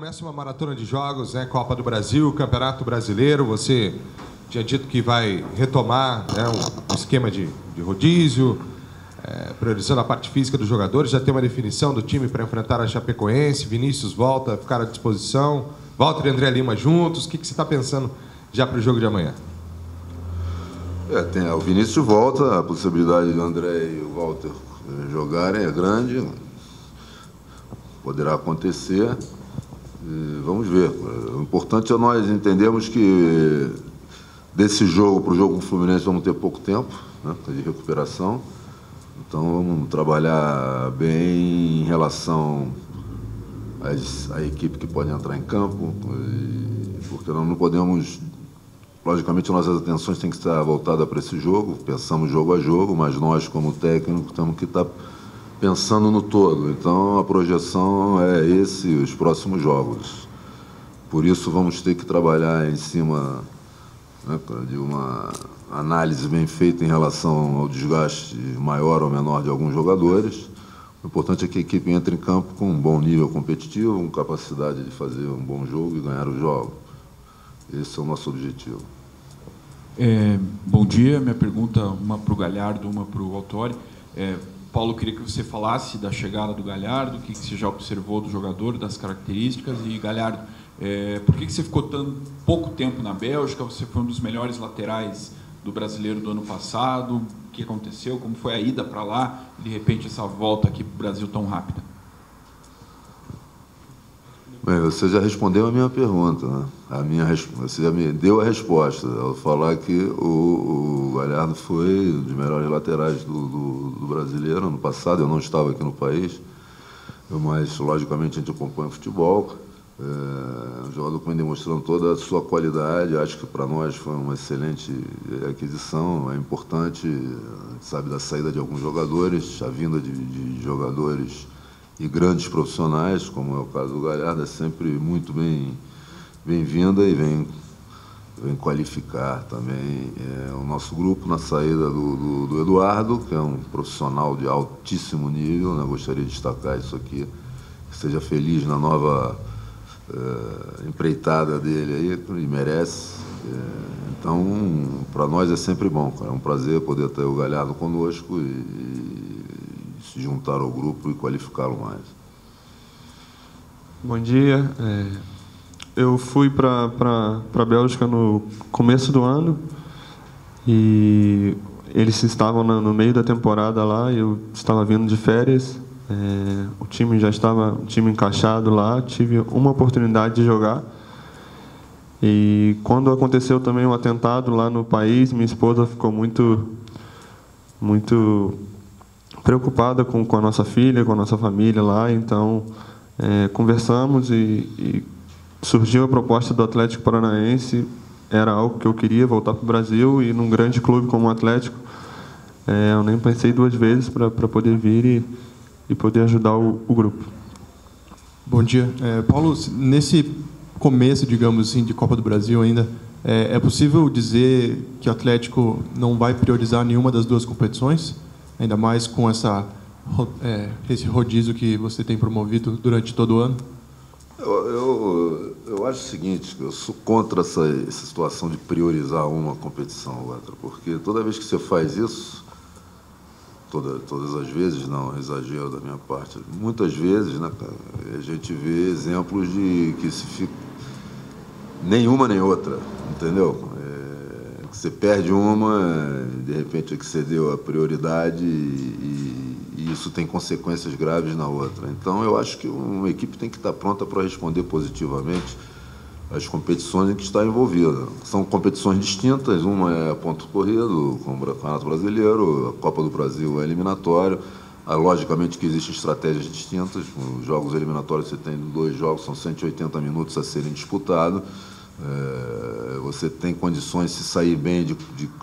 começa uma maratona de jogos, né? Copa do Brasil, Campeonato Brasileiro. Você tinha dito que vai retomar, né, um esquema de rodízio, priorizando a parte física dos jogadores. Já tem uma definição do time para enfrentar a Chapecoense. Vinícius volta a ficar à disposição. Walter e André Lima juntos. O que você está pensando já para o jogo de amanhã? O Vinícius volta, a possibilidade do André e o Walter jogarem é grande, poderá acontecer, e vamos ver. O importante é nós entendermos que desse jogo para o jogo com o Fluminense vamos ter pouco tempo, né, de recuperação, então vamos trabalhar bem em relação à equipe que pode entrar em campo, porque nós não podemos... Logicamente, nossas atenções têm que estar voltadas para esse jogo, pensamos jogo a jogo, mas nós, como técnico, temos que estar pensando no todo. Então, a projeção é os próximos jogos. Por isso, vamos ter que trabalhar em cima, né, de uma análise bem feita em relação ao desgaste maior ou menor de alguns jogadores. O importante é que a equipe entre em campo com um bom nível competitivo, com capacidade de fazer um bom jogo e ganhar o jogo. Esse é o nosso objetivo. Bom dia, minha pergunta, uma para o Galhardo, uma para o Autori. Paulo, queria que você falasse da chegada do Galhardo, o que você já observou do jogador, das características. E, Galhardo, por que você ficou tão pouco tempo na Bélgica? Você foi um dos melhores laterais do Brasileiro do ano passado. O que aconteceu? Como foi a ida para lá e, de repente, essa volta aqui para o Brasil tão rápida? Bem, você já respondeu a minha pergunta, né? Você já me deu a resposta, ao falar que o Galhardo foi um dos melhores laterais do Brasileiro ano passado. Eu não estava aqui no país, mas, logicamente, a gente acompanha o futebol. Um jogador que vem demonstrando toda a sua qualidade. Acho que para nós foi uma excelente aquisição. É importante, a gente sabe da saída de alguns jogadores, a vinda de jogadores e grandes profissionais, como é o caso do Galhardo, é sempre muito bem-vinda e vem qualificar também o nosso grupo na saída do Eduardo, que é um profissional de altíssimo nível, né? Gostaria de destacar isso aqui, que seja feliz na nova empreitada dele aí, ele merece. Então, para nós é sempre bom, cara. É um prazer poder ter o Galhardo conosco e se juntar ao grupo e qualificá-lo mais. Bom dia. Eu fui para a Bélgica no começo do ano e eles estavam no meio da temporada lá. Eu estava vindo de férias. O time já estava encaixado lá. Tive uma oportunidade de jogar. E quando aconteceu também um atentado lá no país, minha esposa ficou muito preocupada com a nossa filha, com a nossa família lá. Então, conversamos e surgiu a proposta do Atlético Paranaense. Era algo que eu queria, voltar para o Brasil, e num grande clube como o Atlético, eu nem pensei duas vezes para poder vir e poder ajudar o grupo. Bom dia. Paulo, nesse começo, digamos assim, de Copa do Brasil ainda, é possível dizer que o Atlético não vai priorizar nenhuma das duas competições? Ainda mais com esse rodízio que você tem promovido durante todo o ano? Eu acho o seguinte, eu sou contra essa situação de priorizar uma competição ou outra, porque toda vez que você faz isso, todas as vezes, não, exagero da minha parte, muitas vezes, né, a gente vê exemplos de que se fica nenhuma nem outra, entendeu? Que você perde uma, de repente é que você deu a prioridade e isso tem consequências graves na outra. Então, eu acho que uma equipe tem que estar pronta para responder positivamente às competições em que está envolvida. São competições distintas, uma é ponto corrido, como o Campeonato Brasileiro, a Copa do Brasil é eliminatório. Logicamente que existem estratégias distintas. Os jogos eliminatórios, você tem 2 jogos, são 180 minutos a serem disputados. Você tem condições, se sair bem, de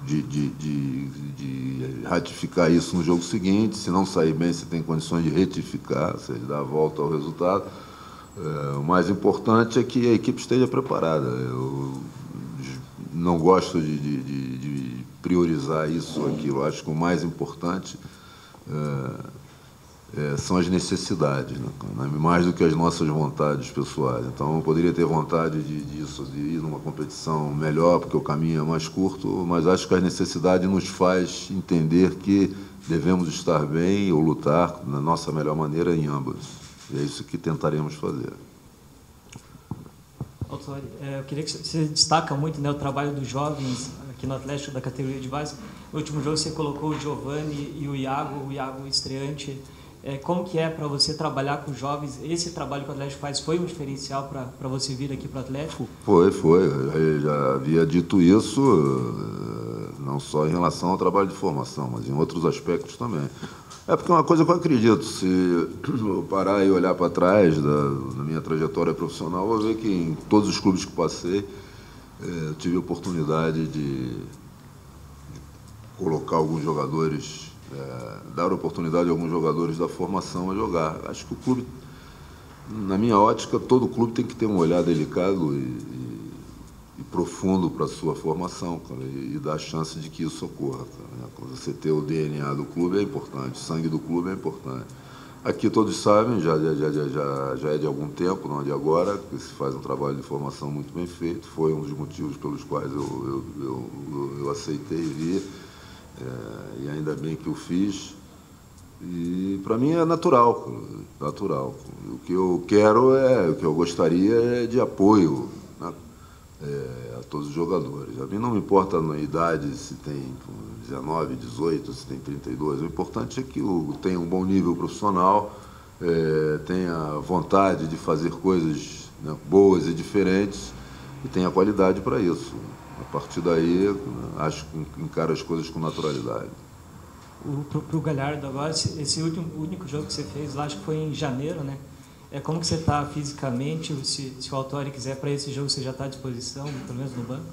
ratificar isso no jogo seguinte. Se não sair bem, você tem condições de retificar, ou seja, dar a volta ao resultado. O mais importante é que a equipe esteja preparada. Eu não gosto de priorizar isso ou aquilo. Acho que o mais importante são as necessidades, né? Mais do que as nossas vontades pessoais. Então, eu poderia ter vontade de ir numa competição melhor, porque o caminho é mais curto, mas acho que a necessidade nos faz entender que devemos estar bem ou lutar na nossa melhor maneira em ambas. E é isso que tentaremos fazer. Autori, eu queria que você destaca muito, né, o trabalho dos jovens aqui no Atlético da categoria de base. No último jogo você colocou o Giovani e o Iago estreante. Como que é para você trabalhar com jovens? Esse trabalho que o Atlético faz foi um diferencial para você vir aqui para o Atlético? Foi. Eu já havia dito isso, não só em relação ao trabalho de formação, mas em outros aspectos também. É porque é uma coisa que eu acredito, se eu parar e olhar para trás da minha trajetória profissional, eu vou ver que em todos os clubes que passei, eu tive a oportunidade de colocar alguns jogadores, dar oportunidade a alguns jogadores da formação a jogar. Acho que o clube, na minha ótica, todo clube tem que ter um olhar delicado e profundo para a sua formação, cara, e dar a chance de que isso ocorra. Cara, né? Você ter o DNA do clube é importante, o sangue do clube é importante. Aqui todos sabem, já é de algum tempo, não é de agora, que se faz um trabalho de formação muito bem feito. Foi um dos motivos pelos quais eu aceitei vir, e ainda bem que o fiz. E para mim é natural. O que eu quero o que eu gostaria é de apoio, né, a todos os jogadores. A mim não me importa na idade, se tem 19, 18, se tem 32. O importante é que tenha um bom nível profissional, tenha vontade de fazer coisas, né, boas e diferentes, e tenha qualidade para isso. A partir daí, acho que encara as coisas com naturalidade. Para o Galhardo agora, esse único jogo que você fez lá, acho que foi em janeiro, né? Como que você está fisicamente? Se o Autori quiser, para esse jogo, você já está à disposição, pelo menos no banco?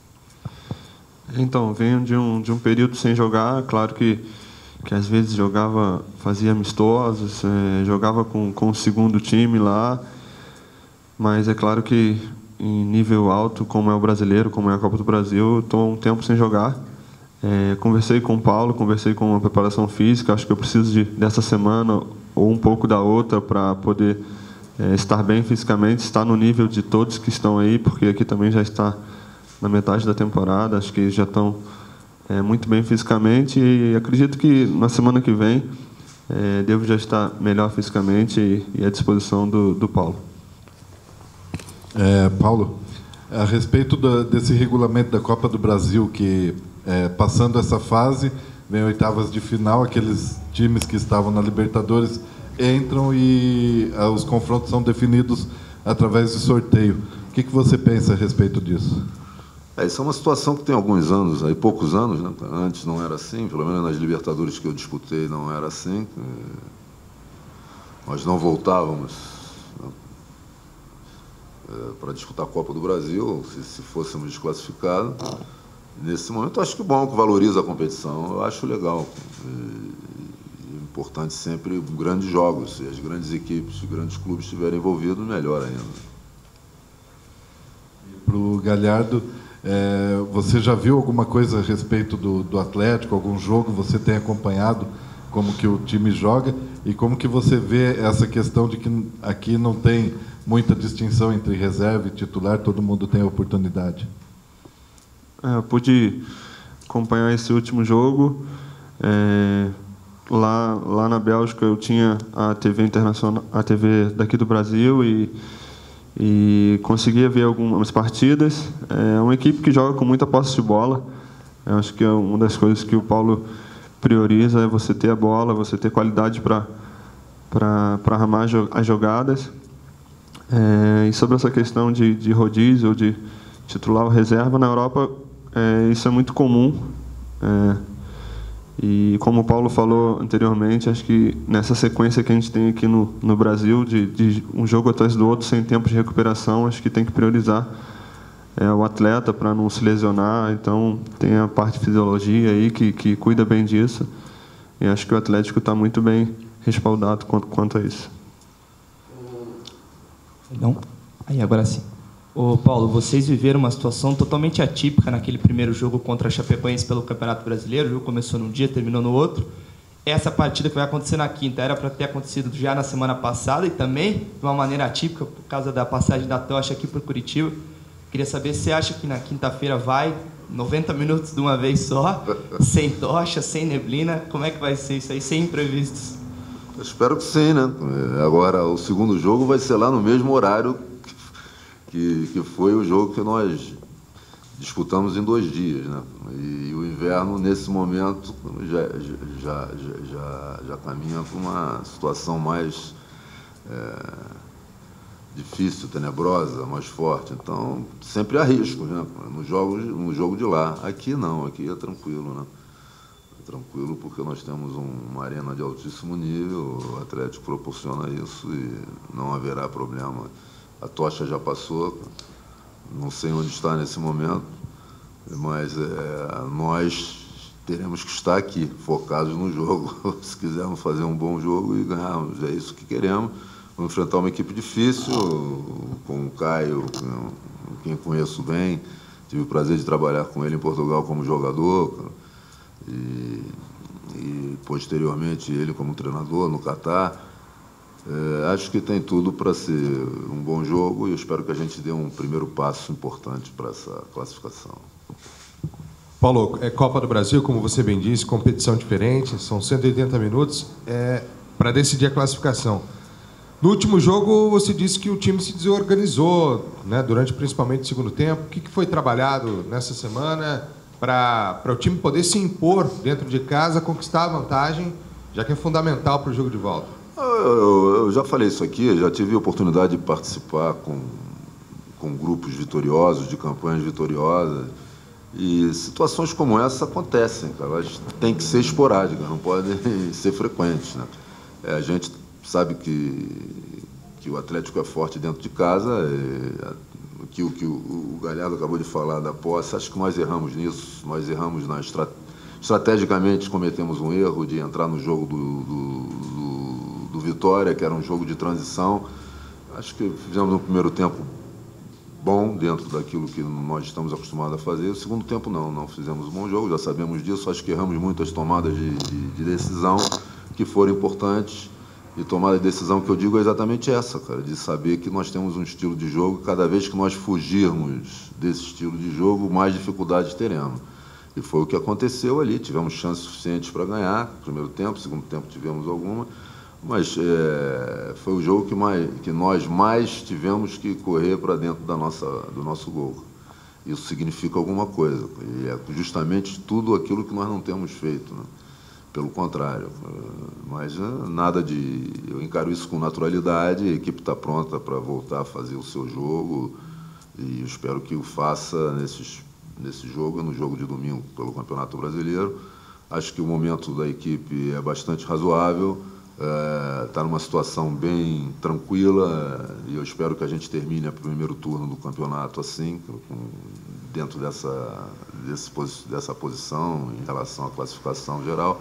Então, venho de um período sem jogar. Claro que às vezes jogava, fazia amistosos, jogava com o segundo time lá, mas é claro que em nível alto, como é o brasileiro, como é a Copa do Brasil, estou um tempo sem jogar. Conversei com o Paulo, conversei com a preparação física. Acho que eu preciso dessa semana ou um pouco da outra para poder estar bem fisicamente, estar no nível de todos que estão aí, porque aqui também já está na metade da temporada. Acho que já estão muito bem fisicamente e acredito que na semana que vem devo já estar melhor fisicamente e à disposição do Paulo. Paulo, a respeito desse regulamento da Copa do Brasil, que passando essa fase, vem oitavas de final, aqueles times que estavam na Libertadores entram e os confrontos são definidos através de sorteio. O que você pensa a respeito disso? Isso é uma situação que tem alguns anos, poucos anos, né? Antes não era assim, pelo menos nas Libertadores que eu disputei não era assim. Nós não voltávamos, né, para disputar a Copa do Brasil, se fôssemos desclassificados. Nesse momento, eu acho que bom, que valoriza a competição, eu acho legal. É importante sempre grandes jogos, se as grandes equipes, os grandes clubes estiverem envolvidos, melhor ainda. Para o Galhardo, você já viu alguma coisa a respeito do Atlético, algum jogo você tem acompanhado, como que o time joga, e como que você vê essa questão de que aqui não tem muita distinção entre reserva e titular, todo mundo tem a oportunidade? Eu pude acompanhar esse último jogo. Lá na Bélgica eu tinha a TV internacional, a TV daqui do Brasil, e conseguia ver algumas partidas. É uma equipe que joga com muita posse de bola. Eu acho que é uma das coisas que o Paulo prioriza, é você ter a bola, você ter qualidade para armar as jogadas. E sobre essa questão de rodízio ou de titular ou reserva, na Europa isso é muito comum. E como o Paulo falou anteriormente, acho que nessa sequência que a gente tem aqui no Brasil, de um jogo atrás do outro, sem tempo de recuperação, acho que tem que priorizar o atleta para não se lesionar. Então tem a parte de fisiologia aí que cuida bem disso. E acho que o Atlético está muito bem respaldado quanto a isso. Não? Aí, agora sim. Ô, Paulo, vocês viveram uma situação totalmente atípica naquele primeiro jogo contra a Chapecoense pelo Campeonato Brasileiro. O jogo começou num dia, terminou no outro. essa partida que vai acontecer na quinta era para ter acontecido já na semana passada e também de uma maneira atípica por causa da passagem da tocha aqui por Curitiba. Queria saber se você acha que na quinta-feira vai 90 minutos de uma vez só, sem tocha, sem neblina. Como é que vai ser isso aí, sem imprevistos? Eu espero que sim, né? Agora, o segundo jogo vai ser lá no mesmo horário que foi o jogo que nós disputamos em 2 dias, né? E o inverno, nesse momento, já caminha para uma situação mais difícil, tenebrosa, mais forte. Então, sempre há riscos, né? No jogo de lá. Aqui não, aqui é tranquilo, né? Tranquilo, porque nós temos uma arena de altíssimo nível, o Atlético proporciona isso e não haverá problema. A tocha já passou, não sei onde está nesse momento, mas nós teremos que estar aqui, focados no jogo, se quisermos fazer um bom jogo e ganharmos, é isso que queremos. Vamos enfrentar uma equipe difícil, com o Caio, quem conheço bem, tive o prazer de trabalhar com ele em Portugal como jogador, e posteriormente ele como treinador no Catar. Acho que tem tudo para ser um bom jogo e eu espero que a gente dê um primeiro passo importante para essa classificação. Paulo, é Copa do Brasil, como você bem disse, competição diferente, são 180 minutos para decidir a classificação. No último jogo, você disse que o time se desorganizou, né, durante principalmente o segundo tempo. O que foi trabalhado nessa semana para o time poder se impor dentro de casa, conquistar a vantagem, já que é fundamental para o jogo de volta? Eu já falei isso aqui, já tive a oportunidade de participar com grupos vitoriosos, de campanhas vitoriosas, e situações como essa acontecem, cara. Elas têm que ser esporádicas, não podem ser frequentes, né? A gente sabe que o Atlético é forte dentro de casa, que o Galhardo acabou de falar da posse, acho que nós erramos nisso, nós erramos estrategicamente, cometemos um erro de entrar no jogo do Vitória, que era um jogo de transição. Acho que fizemos um primeiro tempo bom dentro daquilo que nós estamos acostumados a fazer. O segundo tempo não fizemos um bom jogo, já sabemos disso, acho que erramos muitas tomadas de decisão que foram importantes. E tomada de decisão que eu digo é exatamente essa, cara, de saber que nós temos um estilo de jogo, cada vez que nós fugirmos desse estilo de jogo, mais dificuldades teremos. E foi o que aconteceu ali, tivemos chances suficientes para ganhar, primeiro tempo, segundo tempo tivemos alguma, mas foi o jogo que nós mais tivemos que correr para dentro do nosso gol. Isso significa alguma coisa, e é justamente tudo aquilo que nós não temos feito, né? Pelo contrário, mas nada de... Eu encaro isso com naturalidade, a equipe está pronta para voltar a fazer o seu jogo e eu espero que o faça nesse jogo, no jogo de domingo pelo Campeonato Brasileiro. Acho que o momento da equipe é bastante razoável, está numa situação bem tranquila e eu espero que a gente termine o primeiro turno do campeonato assim, dentro dessa posição em relação à classificação geral.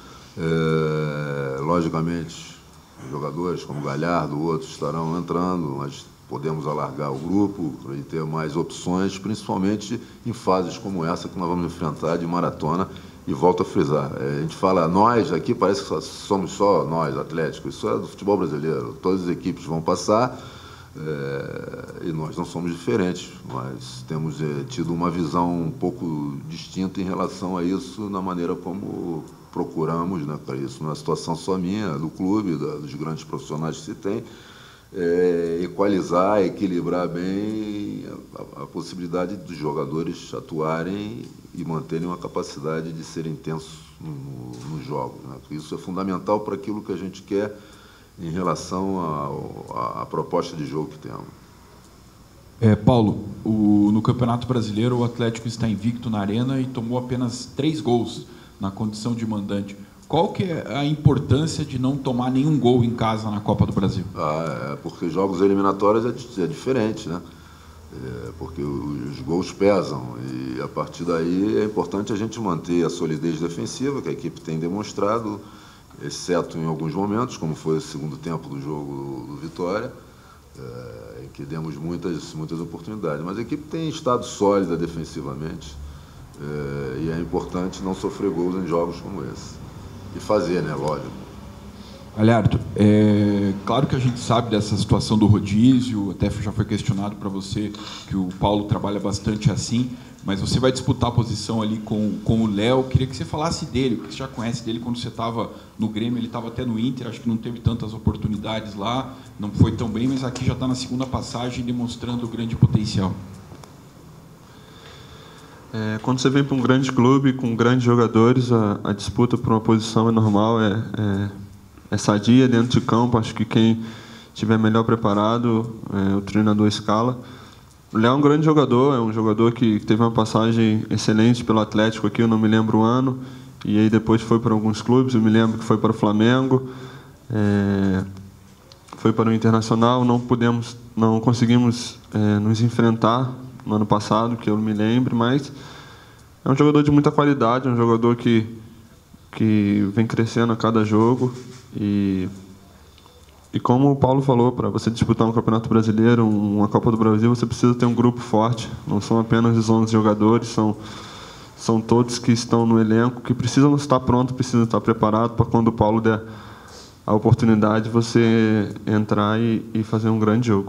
Logicamente, jogadores como Galhardo, outros estarão entrando, mas podemos alargar o grupo e ter mais opções, principalmente em fases como essa que nós vamos enfrentar de maratona. E volto a frisar, a gente fala nós, aqui parece que somos só nós, Atlético, isso é do futebol brasileiro, todas as equipes vão passar e nós não somos diferentes, mas temos tido uma visão um pouco distinta em relação a isso, na maneira como procuramos, né, para isso, numa situação só minha, do clube, dos grandes profissionais que se tem, equalizar, equilibrar bem a possibilidade dos jogadores atuarem e manterem uma capacidade de serem intensos nos jogos, né? Isso é fundamental para aquilo que a gente quer em relação à proposta de jogo que temos. Paulo, no Campeonato Brasileiro o Atlético está invicto na Arena e tomou apenas 3 gols na condição de mandante. Qual que é a importância de não tomar nenhum gol em casa na Copa do Brasil? Porque jogos eliminatórios é diferente, né? Porque os gols pesam e a partir daí é importante a gente manter a solidez defensiva que a equipe tem demonstrado, exceto em alguns momentos, como foi o segundo tempo do jogo do Vitória, em que demos muitas oportunidades. Mas a equipe tem estado sólida defensivamente e é importante não sofrer gols em jogos como esse. fazer, né? Lógico. Galhardo, claro que a gente sabe dessa situação do rodízio, até já foi questionado para você que o Paulo trabalha bastante assim, mas você vai disputar a posição ali com o Léo. Queria que você falasse dele, porque você já conhece dele quando você estava no Grêmio, ele estava até no Inter, acho que não teve tantas oportunidades lá, não foi tão bem, mas aqui já está na segunda passagem demonstrando o grande potencial. Quando você vem para um grande clube com grandes jogadores, a disputa por uma posição é normal, é sadia dentro de campo. Acho que quem estiver melhor preparado, o treinador escala. O Léo é um grande jogador, é um jogador que teve uma passagem excelente pelo Atlético aqui, eu não me lembro o ano, e aí depois foi para alguns clubes, eu me lembro que foi para o Flamengo, foi para o Internacional, não conseguimos nos enfrentar no ano passado, que eu me lembro, mas é um jogador de muita qualidade, é um jogador que vem crescendo a cada jogo. E como o Paulo falou, para você disputar um Campeonato Brasileiro, uma Copa do Brasil, você precisa ter um grupo forte. Não são apenas os 11 jogadores, são todos que estão no elenco, que precisam estar prontos, precisam estar preparados para quando o Paulo der a oportunidade, você entrar e fazer um grande jogo.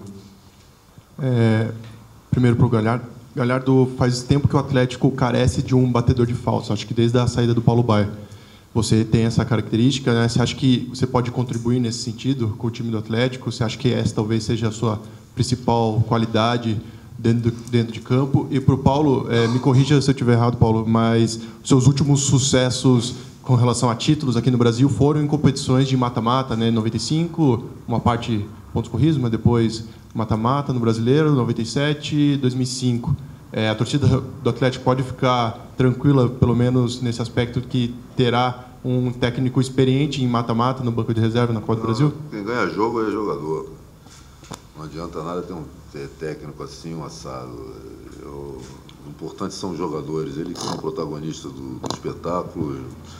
Primeiro para o Galhardo. Galhardo, faz tempo que o Atlético carece de um batedor de faltas. Acho que desde a saída do Paulo Baier. Você tem essa característica, né? Você acha que você pode contribuir nesse sentido com o time do Atlético? Você acha que essa talvez seja a sua principal qualidade dentro de campo? E para o Paulo, me corrija se eu estiver errado, Paulo, mas seus últimos sucessos com relação a títulos aqui no Brasil foram em competições de mata-mata, né? 95, uma parte pontos corridos, mas depois mata-mata no Brasileiro, 97, 2005. A torcida do Atlético pode ficar tranquila, pelo menos nesse aspecto, que terá um técnico experiente em mata-mata no banco de reserva na Copa do Brasil? Quem ganha jogo é jogador. Não adianta nada ter técnico assim, um assado. O importante são os jogadores. Ele que é o protagonista do espetáculo.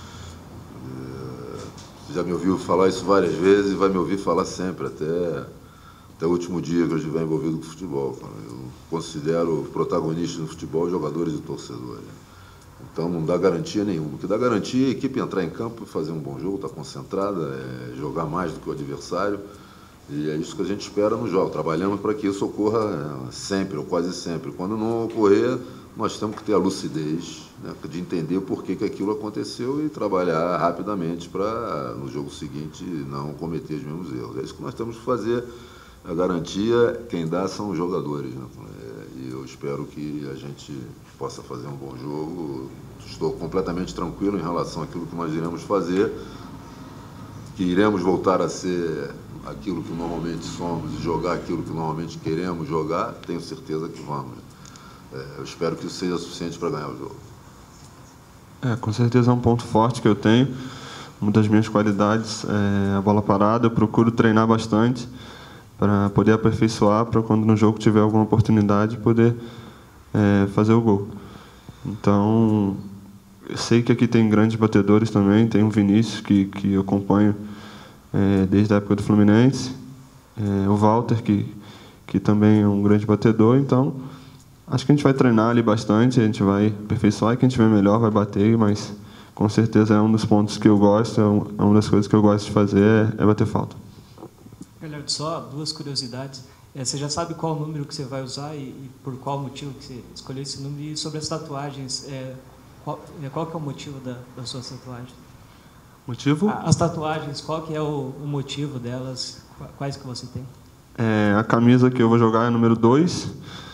Já me ouviu falar isso várias vezes e vai me ouvir falar sempre, até o último dia que eu estiver envolvido com o futebol. Eu considero protagonistas no futebol jogadores e torcedores. Então não dá garantia nenhuma. O que dá garantia é a equipe entrar em campo e fazer um bom jogo, estar concentrada, jogar mais do que o adversário. E é isso que a gente espera no jogo. Trabalhamos para que isso ocorra sempre, ou quase sempre. Quando não ocorrer, nós temos que ter a lucidez, né, de entender o porquê que aquilo aconteceu e trabalhar rapidamente para, no jogo seguinte, não cometer os mesmos erros. É isso que nós temos que fazer. A garantia, quem dá são os jogadores, né? E eu espero que a gente possa fazer um bom jogo. Estou completamente tranquilo em relação àquilo que nós iremos fazer, que iremos voltar a ser aquilo que normalmente somos e jogar aquilo que normalmente queremos jogar. Tenho certeza que vamos. Eu espero que isso seja suficiente para ganhar o jogo. Com certeza é um ponto forte que eu tenho. Uma das minhas qualidades é a bola parada. Eu procuro treinar bastante para poder aperfeiçoar, para quando no jogo tiver alguma oportunidade poder fazer o gol. Então, eu sei que aqui tem grandes batedores também, tem o Vinícius, que eu acompanho desde a época do Fluminense, o Walter, que também é um grande batedor. Então, acho que a gente vai treinar ali bastante, a gente vai aperfeiçoar, e quem tiver melhor vai bater, mas com certeza é um dos pontos que eu gosto, é uma das coisas que eu gosto de fazer, é bater falta. Galhardo, só duas curiosidades. Você já sabe qual o número que você vai usar e por qual motivo que você escolheu esse número? E sobre as tatuagens, qual que é o motivo das suas tatuagens? Motivo? As tatuagens, qual que é o motivo delas? Quais que você tem? A camisa que eu vou jogar é número 2.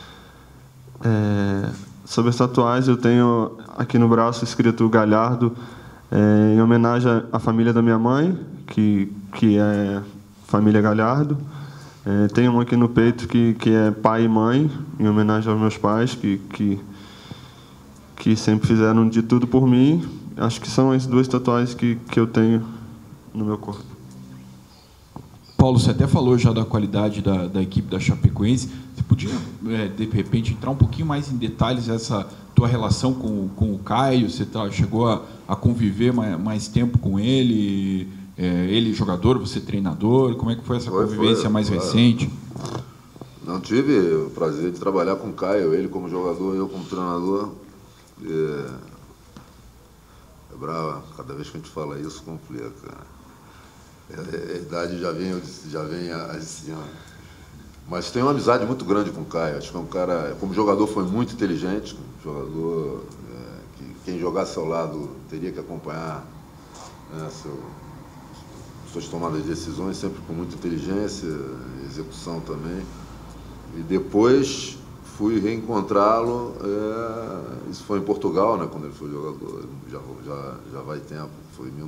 Sobre as tatuagens, eu tenho aqui no braço escrito Galhardo, em homenagem à família da minha mãe, que é família Galhardo. Tem uma aqui no peito que é pai e mãe, em homenagem aos meus pais, que sempre fizeram de tudo por mim. Acho que são as duas tatuagens que eu tenho no meu corpo. Paulo, você até falou já da qualidade da equipe da Chapecoense. Você podia, de repente, entrar um pouquinho mais em detalhes essa tua relação com o Caio? Você chegou a conviver mais tempo com ele? Ele jogador, você treinador? Como é que foi essa convivência mais recente? Não, tive o prazer de trabalhar com o Caio, ele como jogador, eu como treinador. lembrar, cada vez que a gente fala isso, complica. A idade já vem assim, ó. Mas tenho uma amizade muito grande com o Caio. Acho que é um cara, como jogador, foi muito inteligente, jogador que quem jogasse ao lado teria que acompanhar, né, suas tomadas de decisões, sempre com muita inteligência, execução também. E depois fui reencontrá-lo, isso foi em Portugal, né, quando ele foi jogador, já vai tempo, foi em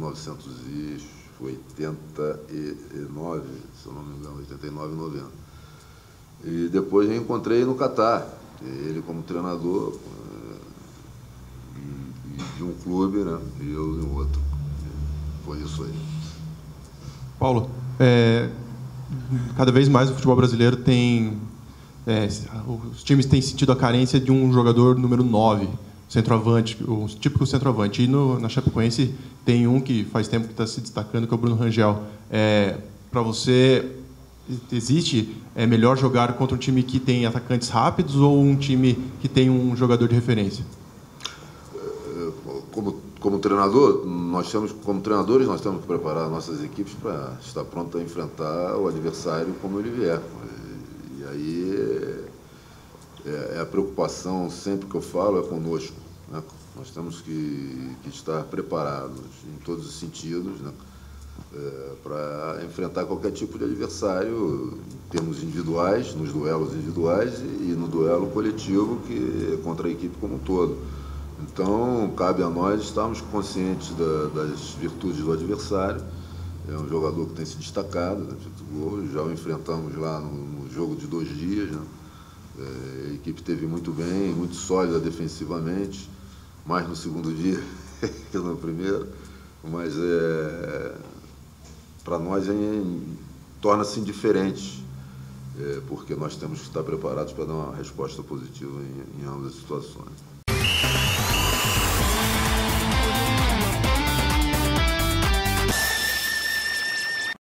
1989, se eu não me engano, 89, 90. E depois reencontrei no Catar, ele como treinador de um clube, né, e eu em outro. Foi isso aí. Paulo, cada vez mais o futebol brasileiro tem... os times têm sentido a carência de um jogador número 9, centroavante, o típico centroavante. E na Chapecoense tem um que faz tempo que está se destacando, que é o Bruno Rangel. Para você, existe melhor jogar contra um time que tem atacantes rápidos ou um time que tem um jogador de referência? Como treinador, como treinadores, nós temos que preparar nossas equipes para estar pronto a enfrentar o adversário como ele vier. E aí a preocupação sempre que eu falo é conosco, né? Nós temos que estar preparados em todos os sentidos, né? Para enfrentar qualquer tipo de adversário em termos individuais, nos duelos individuais e no duelo coletivo que contra a equipe como um todo. Então, cabe a nós estarmos conscientes das virtudes do adversário. É um jogador que tem se destacado, né? Já o enfrentamos lá no jogo de 2 dias, né? A equipe esteve muito bem, muito sólida defensivamente, mais no segundo dia que no primeiro, mas para nós torna-se indiferente, porque nós temos que estar preparados para dar uma resposta positiva em ambas as situações.